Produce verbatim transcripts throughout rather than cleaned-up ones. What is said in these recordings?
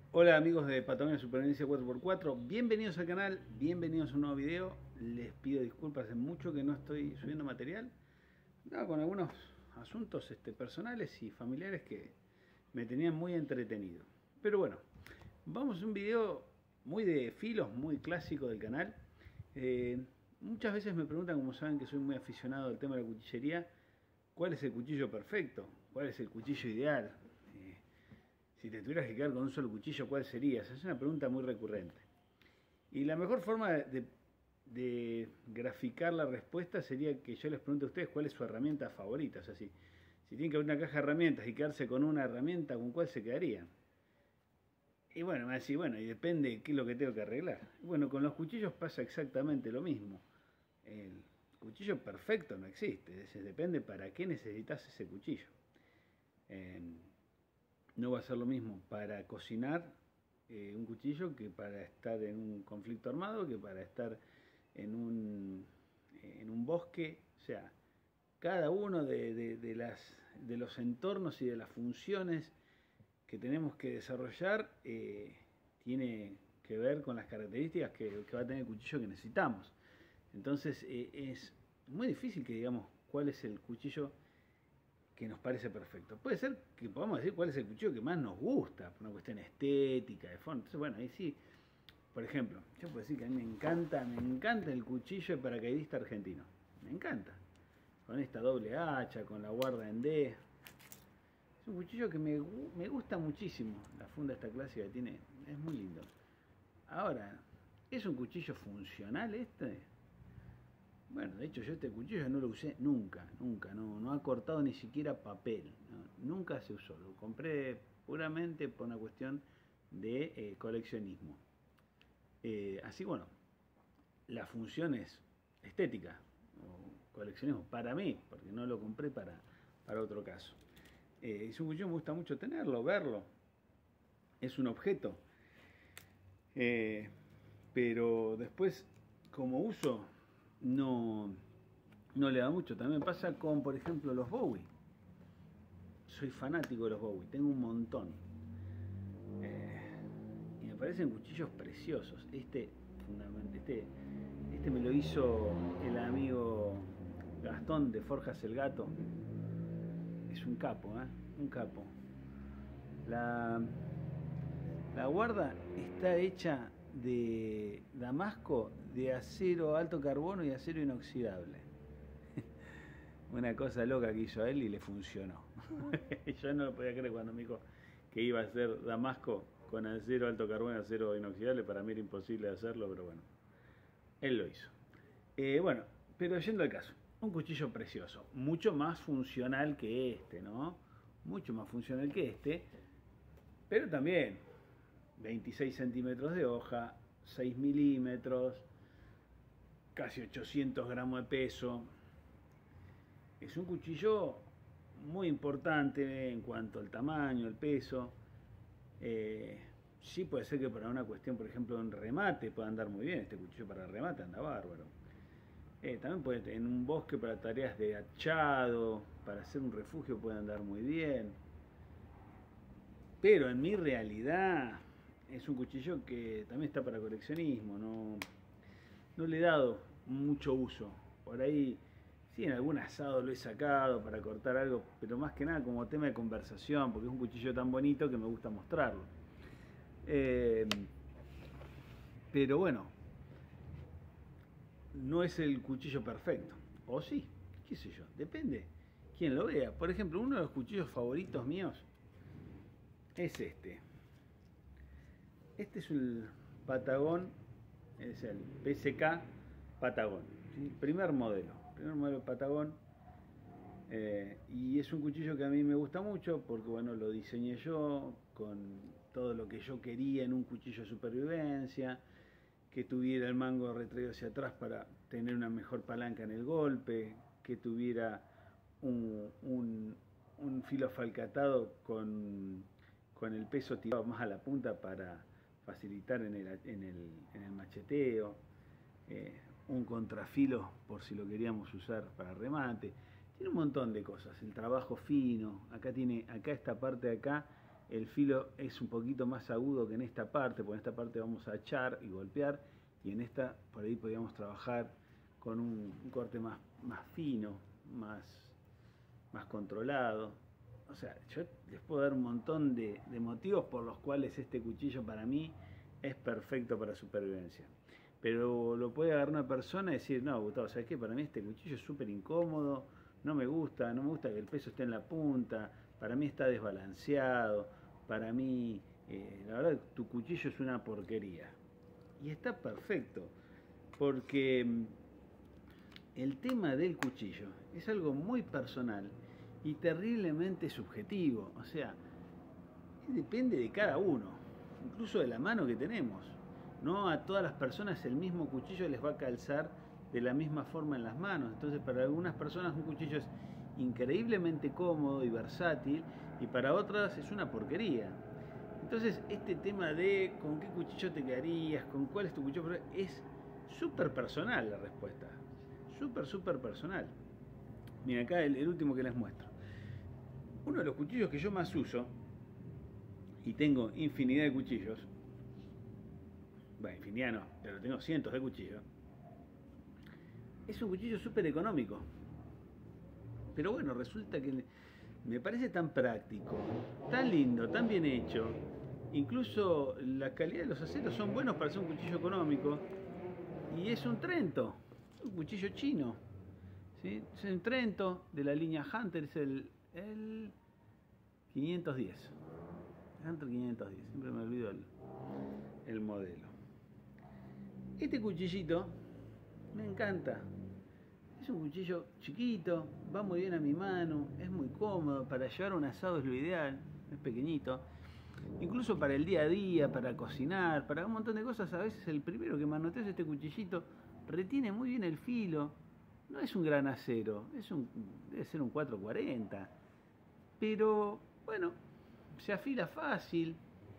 Hola amigos de Patagonia Supervivencia cuatro por cuatro, bienvenidos al canal, bienvenidos a un nuevo video. Les pido disculpas, hace mucho que no estoy subiendo material, no, con algunos asuntos este, personales y familiares que me tenían muy entretenido. Pero bueno, vamos a un video muy de filos, muy clásico del canal. Eh, muchas veces me preguntan, como saben que soy muy aficionado al tema de la cuchillería, ¿cuál es el cuchillo perfecto? ¿Cuál es el cuchillo ideal? Eh, si te tuvieras que quedar con un solo cuchillo, ¿cuál sería? Esa es una pregunta muy recurrente. Y la mejor forma de, de graficar la respuesta sería que yo les pregunte a ustedes cuál es su herramienta favorita. O sea, si, si tienen que abrir una caja de herramientas y quedarse con una herramienta, ¿con cuál se quedarían? Y bueno, me va a decir, bueno, y depende de qué es lo que tengo que arreglar. Bueno, con los cuchillos pasa exactamente lo mismo. El cuchillo perfecto no existe, es decir, depende para qué necesitas ese cuchillo. Eh, no va a ser lo mismo para cocinar eh, un cuchillo que para estar en un conflicto armado, que para estar en un, en un bosque. O sea, cada uno de, de, de, las, de los entornos y de las funciones que tenemos que desarrollar eh, tiene que ver con las características que, que va a tener el cuchillo que necesitamos. Entonces eh, es muy difícil que digamos cuál es el cuchillo que nos parece perfecto. Puede ser que podamos decir cuál es el cuchillo que más nos gusta, por una cuestión estética, de fondo. Entonces, bueno, ahí sí, por ejemplo, yo puedo decir que a mí me encanta, me encanta el cuchillo de paracaidista argentino. Me encanta. Con esta doble hacha, con la guarda en D. Es un cuchillo que me, me gusta muchísimo. La funda esta clásica que tiene, es muy lindo. Ahora, ¿es un cuchillo funcional este? Bueno, de hecho yo este cuchillo no lo usé nunca, nunca, no, no ha cortado ni siquiera papel, ¿no? Nunca se usó, lo compré puramente por una cuestión de eh, coleccionismo. Eh, así bueno, la función es estética, o coleccionismo, para mí, porque no lo compré para, para otro caso. Eh, es un cuchillo que me gusta mucho tenerlo, verlo, es un objeto, eh, pero después como uso no, no le da mucho. También pasa con, por ejemplo, los Bowie. Soy fanático de los Bowie, tengo un montón. Eh, y me parecen cuchillos preciosos. Este, este, este me lo hizo el amigo Gastón de Forjas el Gato. Es un capo, ¿eh? Un capo. La, la guarda está hecha de damasco, de acero alto carbono y acero inoxidable. Una cosa loca que hizo él y le funcionó. Yo no lo podía creer cuando me dijo que iba a hacer damasco con acero alto carbono y acero inoxidable. Para mí era imposible hacerlo, pero bueno, él lo hizo. Eh, bueno, pero yendo al caso, un cuchillo precioso, mucho más funcional que este, ¿no? Mucho más funcional que este, pero también veintiséis centímetros de hoja, seis milímetros, casi ochocientos gramos de peso. Es un cuchillo muy importante en cuanto al tamaño, el peso. Eh, sí puede ser que para una cuestión, por ejemplo, en remate pueda andar muy bien. Este cuchillo para remate anda bárbaro. Eh, también puede, en un bosque para tareas de hachado, para hacer un refugio puede andar muy bien. Pero en mi realidad es un cuchillo que también está para coleccionismo. No, no le he dado mucho uso. Por ahí sí, en algún asado lo he sacado para cortar algo, pero más que nada como tema de conversación, porque es un cuchillo tan bonito que me gusta mostrarlo. Eh, pero bueno, no es el cuchillo perfecto. O sí, qué sé yo, depende quién lo vea. Por ejemplo, uno de los cuchillos favoritos míos es este. Este es el Patagón, es el P S K Patagón, ¿sí? Primer modelo, primer modelo Patagón. Eh, y es un cuchillo que a mí me gusta mucho porque bueno, lo diseñé yo con todo lo que yo quería en un cuchillo de supervivencia, que tuviera el mango retraído hacia atrás para tener una mejor palanca en el golpe, que tuviera un, un, un filo falcatado con, con el peso tirado más a la punta para facilitar en el, en el, en el macheteo, eh, un contrafilo por si lo queríamos usar para remate. Tiene un montón de cosas, el trabajo fino, acá tiene, acá esta parte de acá el filo es un poquito más agudo que en esta parte, porque en esta parte vamos a echar y golpear, y en esta por ahí podríamos trabajar con un, un corte más, más fino, más, más controlado. O sea, yo les puedo dar un montón de, de motivos por los cuales este cuchillo para mí es perfecto para supervivencia. Pero lo puede agarrar una persona y decir, no, Gustavo, ¿sabes qué? Para mí este cuchillo es súper incómodo, no me gusta, no me gusta que el peso esté en la punta, para mí está desbalanceado, para mí, eh, la verdad, tu cuchillo es una porquería. Y está perfecto, porque el tema del cuchillo es algo muy personal y terriblemente subjetivo, o sea, depende de cada uno, incluso de la mano que tenemos. No a todas las personas el mismo cuchillo les va a calzar de la misma forma en las manos. Entonces para algunas personas un cuchillo es increíblemente cómodo y versátil y para otras es una porquería. Entonces este tema de con qué cuchillo te quedarías, con cuál es tu cuchillo, es súper personal la respuesta. Súper, súper personal. Miren acá el, el último que les muestro. Uno de los cuchillos que yo más uso, y tengo infinidad de cuchillos, bueno, infinidad no, pero tengo cientos de cuchillos, es un cuchillo súper económico. Pero bueno, resulta que me parece tan práctico, tan lindo, tan bien hecho. Incluso la calidad de los aceros son buenos para ser un cuchillo económico. Y es un Trento, un cuchillo chino. ¿Sí? Es un Trento de la línea Hunter, es el, el quinientos diez. Hunter quinientos diez, siempre me olvido el, el modelo. Este cuchillito me encanta. Es un cuchillo chiquito, va muy bien a mi mano, es muy cómodo, para llevar un asado es lo ideal, es pequeñito. Incluso para el día a día, para cocinar, para un montón de cosas, a veces el primero que manoteas este cuchillito retiene muy bien el filo. No es un gran acero, es un, debe ser un cuatro cuarenta, pero bueno, se afila fácil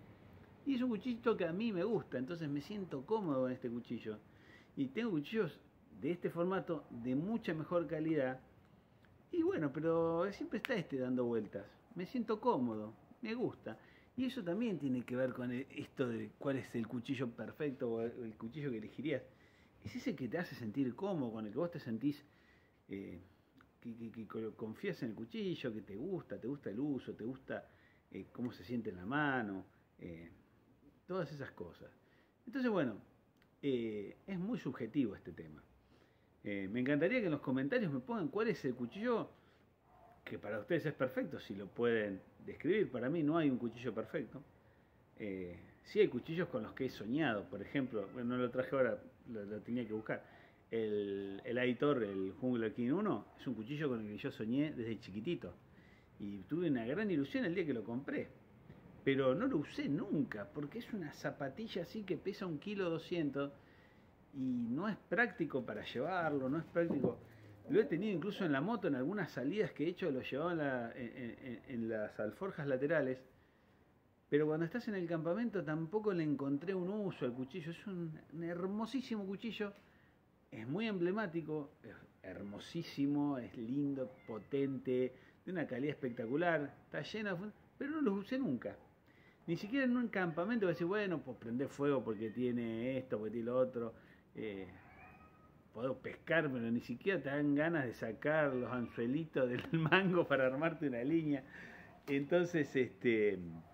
y es un cuchillito que a mí me gusta, entonces me siento cómodo con este cuchillo. Y tengo cuchillos de este formato de mucha mejor calidad y bueno, pero siempre está este dando vueltas. Me siento cómodo, me gusta. Y eso también tiene que ver con esto de cuál es el cuchillo perfecto o el cuchillo que elegirías. Es ese que te hace sentir cómodo, con el que vos te sentís eh, que, que, que confías en el cuchillo, que te gusta, te gusta el uso, te gusta eh, cómo se siente en la mano, eh, todas esas cosas. Entonces, bueno, eh, es muy subjetivo este tema. Eh, me encantaría que en los comentarios me pongan cuál es el cuchillo que para ustedes es perfecto, si lo pueden describir. Para mí no hay un cuchillo perfecto. Eh, sí hay cuchillos con los que he soñado, por ejemplo, bueno, no lo traje ahora, lo, lo tenía que buscar. El, el Aitor, el Jungler King uno, es un cuchillo con el que yo soñé desde chiquitito. Y tuve una gran ilusión el día que lo compré. Pero no lo usé nunca, porque es una zapatilla así que pesa un kilo doscientos y no es práctico para llevarlo, no es práctico. Lo he tenido incluso en la moto, en algunas salidas que he hecho, lo llevaba en, la, en, en, en las alforjas laterales. Pero cuando estás en el campamento tampoco le encontré un uso al cuchillo. Es un, un hermosísimo cuchillo, es muy emblemático, es hermosísimo, es lindo, potente, de una calidad espectacular, está lleno de... pero no lo usé nunca. Ni siquiera en un campamento que decir, bueno, pues prender fuego porque tiene esto, porque tiene lo otro. Eh, puedo pescar, pero ni siquiera te dan ganas de sacar los anzuelitos del mango para armarte una línea. Entonces, este,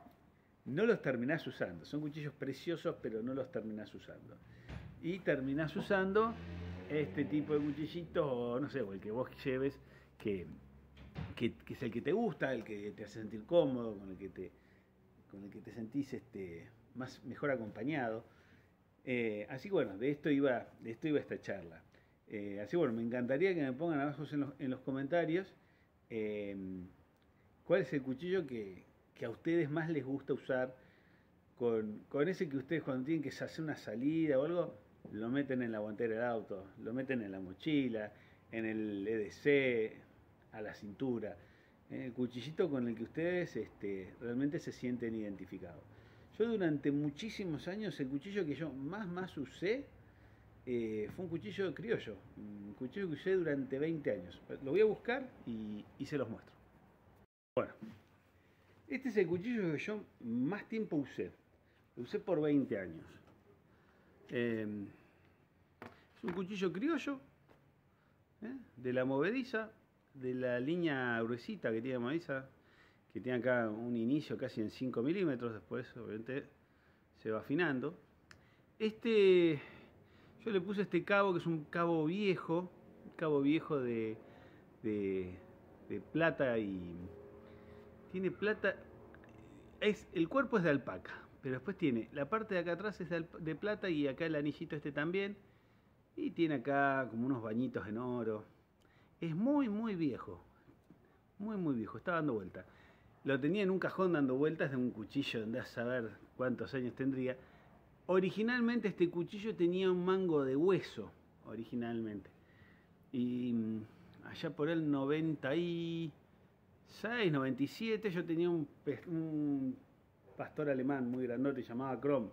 no los terminás usando. Son cuchillos preciosos, pero no los terminás usando. Y terminás usando este tipo de cuchillitos, o no sé, o el que vos lleves, que, que, que es el que te gusta, el que te hace sentir cómodo, con el que te, con el que te sentís este, más, mejor acompañado. Eh, así que bueno, de esto iba, de esto iba esta charla. Eh, así que bueno, me encantaría que me pongan abajo en los, en los comentarios eh, cuál es el cuchillo que, que a ustedes más les gusta usar, con, con ese que ustedes cuando tienen que hacer una salida o algo, lo meten en la guantera del auto, lo meten en la mochila, en el E D C, a la cintura. El cuchillito con el que ustedes este, realmente se sienten identificados. Yo durante muchísimos años el cuchillo que yo más más usé eh, fue un cuchillo criollo, un cuchillo que usé durante veinte años. Lo voy a buscar y, y se los muestro. Bueno, Este es el cuchillo que yo más tiempo usé. Lo usé por veinte años. Eh, es un cuchillo criollo, ¿eh? De la movediza, de la línea gruesita que tiene movediza, que tiene acá un inicio casi en cinco milímetros, después obviamente se va afinando. Este, yo le puse este cabo que es un cabo viejo, un cabo viejo de, de, de plata y tiene plata, es, el cuerpo es de alpaca, pero después tiene, la parte de acá atrás es de, de plata y acá el anillito este también, y tiene acá como unos bañitos en oro. Es muy muy viejo, muy muy viejo, está dando vuelta. Lo tenía en un cajón dando vueltas de un cuchillo, andá a saber cuántos años tendría. Originalmente este cuchillo tenía un mango de hueso, originalmente. Y allá por el noventa y seis, noventa y siete yo tenía un, un pastor alemán muy grandote llamado Chrome.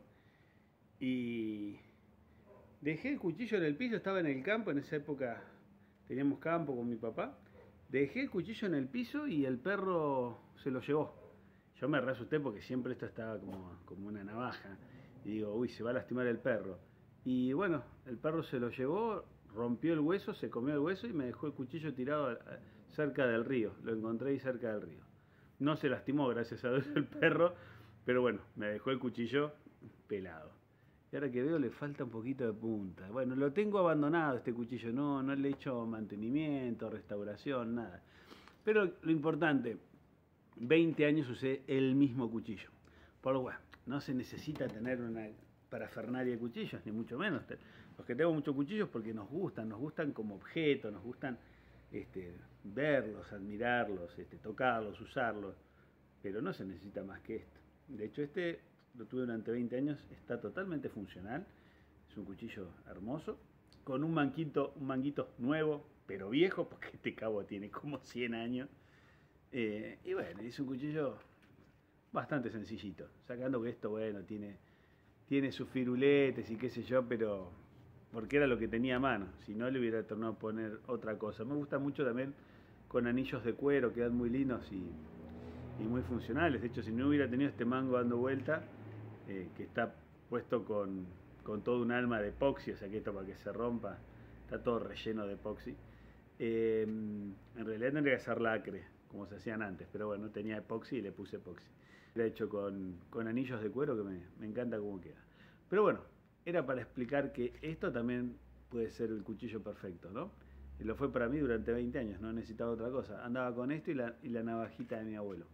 Y dejé el cuchillo en el piso, estaba en el campo, en esa época teníamos campo con mi papá. Dejé el cuchillo en el piso y el perro se lo llevó. Yo me re asusté porque siempre esto estaba como, como una navaja. Y digo, uy, se va a lastimar el perro. Y bueno, el perro se lo llevó, rompió el hueso, se comió el hueso y me dejó el cuchillo tirado cerca del río. Lo encontré ahí cerca del río. No se lastimó, gracias a Dios, el perro, pero bueno, me dejó el cuchillo pelado. Y ahora que veo le falta un poquito de punta. Bueno, lo tengo abandonado este cuchillo, no, no le he hecho mantenimiento, restauración, nada. Pero lo importante, veinte años usé el mismo cuchillo. Por lo cual, no se necesita tener una parafernalia de cuchillos, ni mucho menos. Los que tenemos muchos cuchillos porque nos gustan, nos gustan como objeto, nos gustan este, verlos, admirarlos, este, tocarlos, usarlos. Pero no se necesita más que esto. De hecho, este lo tuve durante veinte años, está totalmente funcional. Es un cuchillo hermoso, con un manguito, un manguito nuevo, pero viejo, porque este cabo tiene como cien años. Eh, y bueno, es un cuchillo bastante sencillito, sacando que esto, bueno, tiene, tiene sus firuletes y qué sé yo, pero porque era lo que tenía a mano, si no le hubiera tornado a poner otra cosa. Me gusta mucho también con anillos de cuero, quedan muy lindos y, y muy funcionales. De hecho, si no hubiera tenido este mango dando vuelta, eh, que está puesto con, con todo un alma de epoxi, o sea que esto para que se rompa, está todo relleno de epoxi. Eh, en realidad tendría que ser lacre, como se hacían antes, pero bueno, tenía epoxi y le puse epoxi. Era hecho con, con anillos de cuero que me, me encanta cómo queda. Pero bueno, era para explicar que esto también puede ser el cuchillo perfecto, ¿no? Y lo fue para mí durante veinte años, no necesitaba otra cosa. Andaba con esto y la, y la navajita de mi abuelo.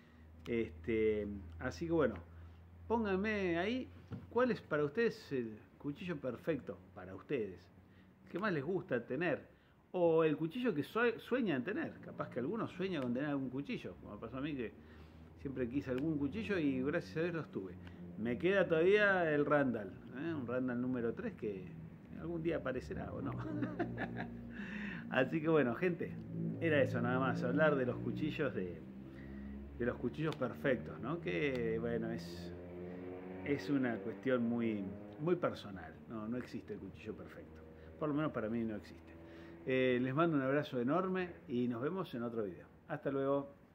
Este, así que bueno, pónganme ahí cuál es para ustedes el cuchillo perfecto para ustedes. ¿Qué más les gusta tener? O el cuchillo que sueñan tener. Capaz que algunos sueñan con tener algún cuchillo, como me pasó a mí que siempre quise algún cuchillo y gracias a Dios los tuve. Me queda todavía el Randall, ¿eh? Un Randall número tres que algún día aparecerá o no. Así que bueno, gente, era eso nada más, hablar de los cuchillos de, de los cuchillos perfectos, ¿no? Que bueno, es, es una cuestión muy, muy personal, ¿no? No existe el cuchillo perfecto, por lo menos para mí no existe. Eh, les mando un abrazo enorme y nos vemos en otro video. Hasta luego.